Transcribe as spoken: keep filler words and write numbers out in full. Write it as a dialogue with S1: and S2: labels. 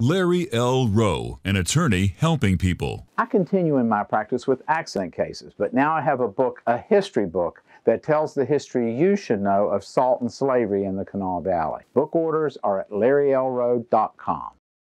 S1: Larry L. Rowe, an attorney helping people.
S2: I continue in my practice with accident cases, but now I have a book, a history book, that tells the history you should know of salt and slavery in the Kanawha Valley. Book orders are at larry l rowe dot com.